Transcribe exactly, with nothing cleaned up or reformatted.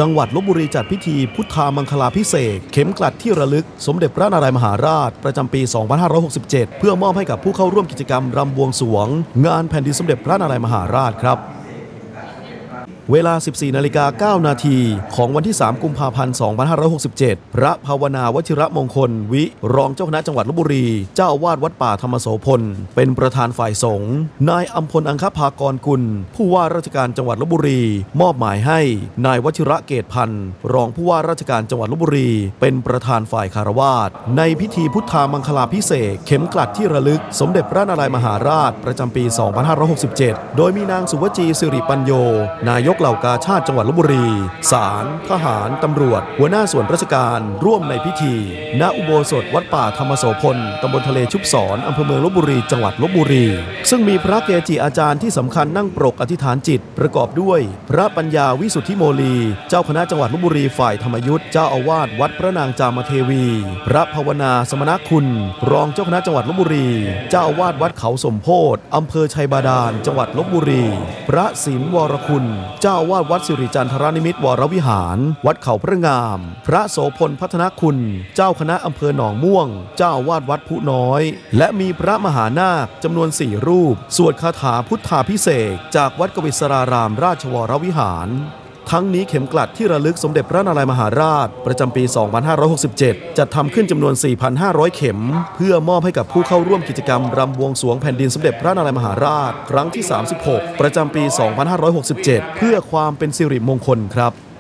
จังหวัดลพบุรีจัดพิธีพุทธามังคลาภิเษกเข็มกลัดที่ระลึกสมเด็จพระนารายมหาราชประจำปี สองพันห้าร้อยหกสิบเจ็ด เพื่อมอบให้กับผู้เข้าร่วมกิจกรรมรำบวงสรวงงานแผ่นดินสมเด็จพระนารายมหาราชครับเวลา สิบสี่นาฬิกาเก้านาทีของวันที่ สามกุมภาพันธ์ สองพันห้าร้อยหกสิบเจ็ด พระภาวนาวชิระมงคลวิรองเจ้าคณะจังหวัดลพบุรีเจ้าอาวาสวัดป่าธรรมโสพลเป็นประธานฝ่ายสงฆ์นายอัมพลอังคภากรกุลผู้ว่าราชการจังหวัดลพบุรีมอบหมายให้นายวชิระเกตพันธ์รองผู้ว่าราชการจังหวัดลพบุรีเป็นประธานฝ่ายคารวาสในพิธีพุทธามังคลาภิเษกเข็มกลัดที่ระลึกสมเด็จพระนารายมหาราชประจำปี สองพันห้าร้อยหกสิบเจ็ด โดยมีนางสุวจีสิริปัญโยนายกเหล่ากาชาติจังหวัดลพบุรีศาลทหารตำรวจหัวหน้าส่วนราชการร่วมในพิธีณอุโบสถวัดป่าธรรมโสพลตำบลทะเลชุบศรอำเภอเมืองลพบุรีจังหวัดลพบุรีซึ่งมีพระเกจิอาจารย์ที่สำคัญนั่งปรกอธิษฐานจิตประกอบด้วยพระปัญญาวิสุทธิโมลีเจ้าคณะจังหวัดลพบุรีฝ่ายธรรมยุทธเจ้าอาวาสวัดพระนางจามเทวีพระภาวนาสมณคุณรองเจ้าคณะจังหวัดลพบุรีเจ้าอาวาสวัดเขาสมโพธิอำเภอชัยบาดาลจังหวัดลพบุรีพระศิลป์วรคุณเจ้าอาวาสวัดสิริจันทรนิมิตรวรวิหารวัดเขาพระงามพระโสพลพัฒนคุณเจ้าคณะอำเภอหนองม่วงเจ้าอาวาสวัดผู้น้อยและมีพระมหานาคจำนวนสี่รูปสวดคาถาพุทธาภิเษกจากวัดกวิศรารามราชวรวิหารทั้งนี้เข็มกลัดที่ระลึกสมเด็จพระนารายมหาราชประจำปี สองพันห้าร้อยหกสิบเจ็ด จัดทำขึ้นจำนวน สี่พันห้าร้อย เข็มเพื่อมอบให้กับผู้เข้าร่วมกิจกรรมรำบวงสรวงแผ่นดินสมเด็จพระนารายมหาราชครั้งที่ สามสิบหก ประจำปี สองพันห้าร้อยหกสิบเจ็ด เพื่อความเป็นสิริมงคลครับ